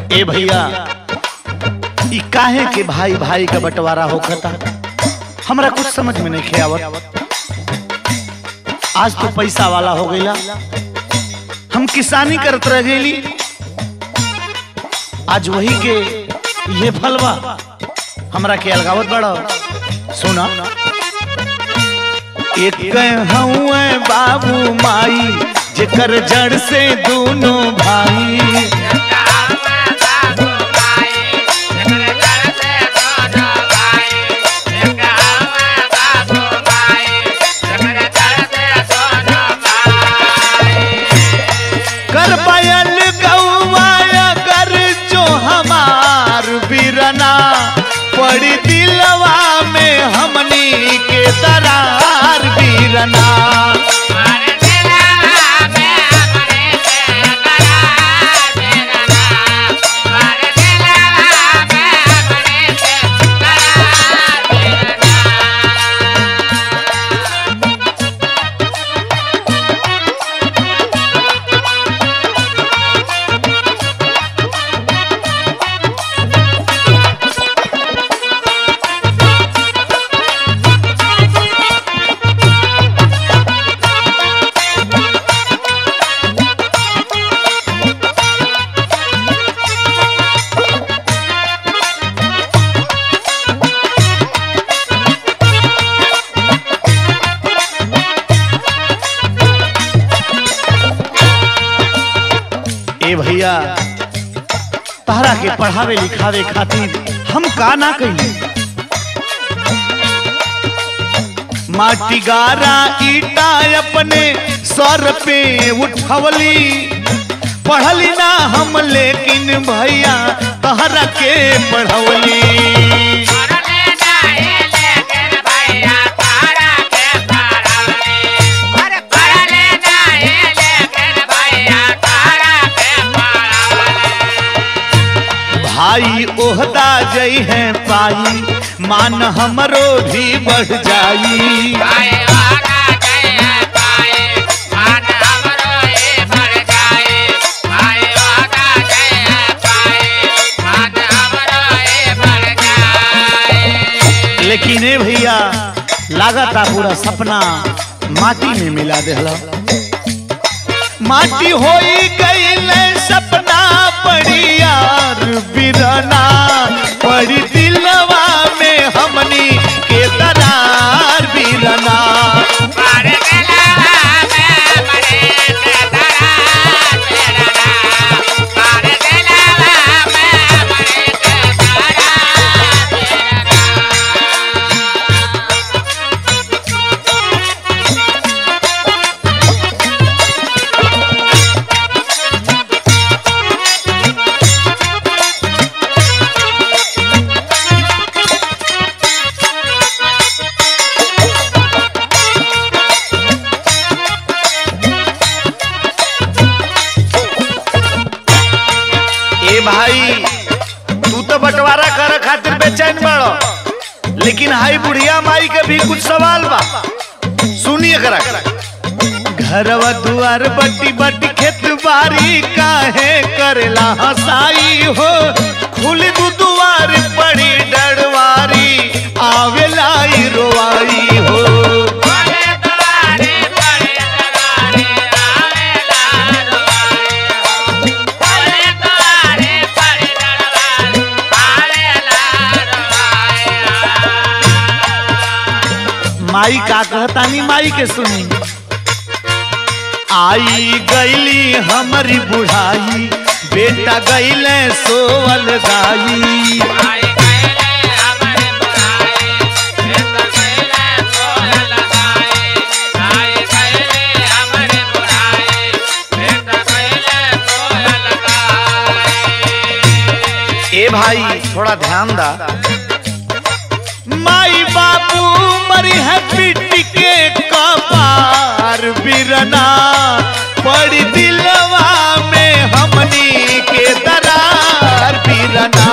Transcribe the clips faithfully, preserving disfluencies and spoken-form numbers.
ए भैया ई काहे के भाई भाई का बंटवारा होखता हमरा कुछ समझ में नहीं आवत। आज तो पैसा वाला हो गईला, हम किसानी करत रह गईली, आज वही के ये फलवा हमरा के अलगावत बड़ा। सुना एक हूँ बाबू माई जेकर जड़ से दोनों भाई, कर पायल गौवा अगर जो हमार बिरना पड़ी दिलवा में हमनी के दरार बिरना। ए भैया तहरा के पढ़ावे लिखावे खातिर हम का ना कही, माटी गारा ईटा अपने सर पे उठवली, पढ़ली ना हम लेकिन भैया तहरा के पढ़वली। भाई ओहदा जई है पाई मान हमरो भी बढ़ जाई, भाई ओहदा जई है पाई मान हमरो ही बढ़ जाई, भाई ओहदा जई है पाई मान हमरो ही बढ़ जाई। लेकिन ए भैया लागता पूरा सपना माटी में मिला देहला, माटी होई गईल सपना पड़ी यार बिरना, पड़ी दिलवा में हमनी के दरार बिरना। भाई तू तो बंटवारा कर खातिर बेचैन बड़ो, लेकिन हाई बुढ़िया माई के भी कुछ सवाल बा, सुनिए करा। घरवा दुआर बट्टी बट्टी खेत बारी काहे करेला हसाई हो, खुली दू दुआर पड़ी डरवारी आवेला रोवाई हो। माई का कहतानी माई के सुनी, आई गईली हमारी बुढ़ाई बेटा गईले सोवल गाई, ए भाई थोड़ा ध्यान दा, माई बापू मरी है पिटी के कपार बिरना, पड़ी दिलवा में हमनी के दरार बिरना।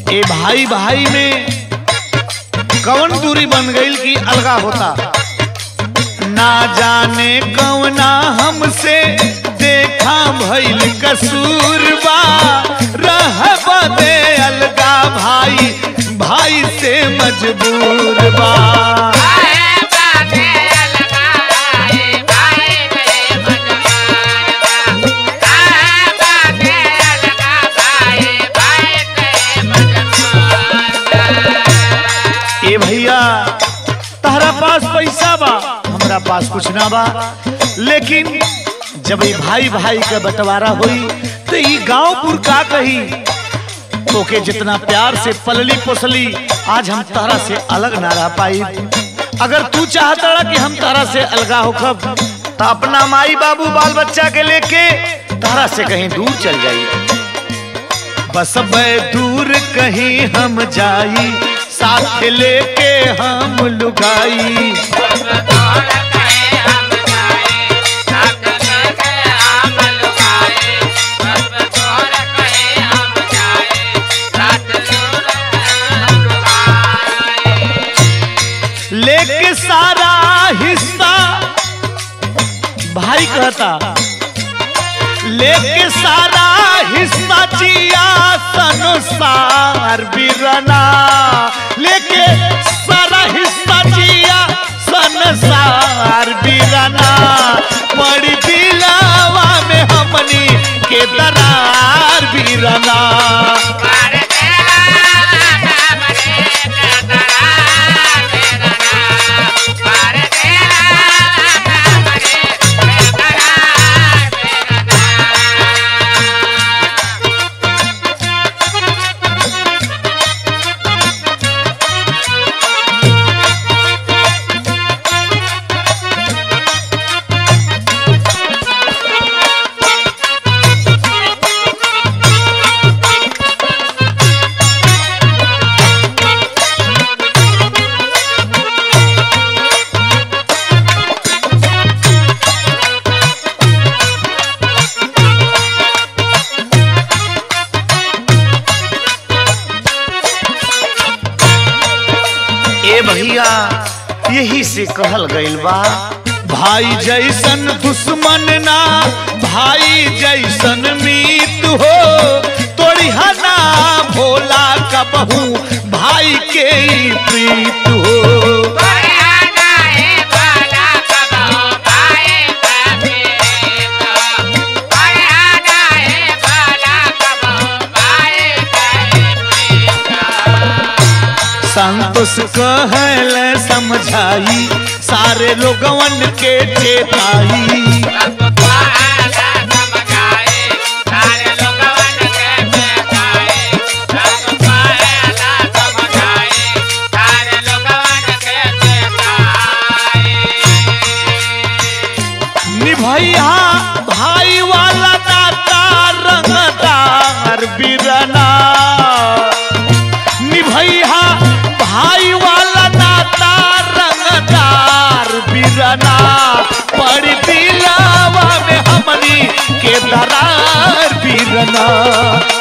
ए भाई भाई में कौन दूरी बन गई कि अलगा होता। ना जाने कौना हमसे देखा भइल कसूरबा, रह बदे अलगा भाई भाई से मजबूर बा। ए भैया तहरा पास पैसा बा, हमरा पास कुछ ना बा, लेकिन जब ये भाई भाई का बंटवारा हुई तो ये गांवपुर का कही। तो के जितना प्यार से पलली पोसली आज हम तारा से अलग ना रह पाई। अगर तू चाहता कि हम तारा से अलगा होखब तो अपना माई बाबू बाल बच्चा के लेके तारा से कहीं दूर चल जाई। बस दूर कहीं हम जाई, साथ लेके हम लुगाई। लेके सारा हिस्सा भाई कहता, लेके सारा हिस्सा जिया संसार बिरना, लेके सारा हिस्सा जिया संसार बिरना। पड़ी दिलावा में हमनी के दरार बिरना। ए भैया यही से कहल गइल बा, भाई जैसन दुश्मन ना भाई जैसन मीत हो। तोड़िया ना भोला कबहू भाई के प्रीत हो। संतोष कहल समझाई, सारे लोगवन के चेताई। निभैया भाई वाला नाता रंगदार बिरना। निभैया भाई वाला नाता रंगदार बिरना। पड़ी दिलावा में हमनी के दरार बिरना।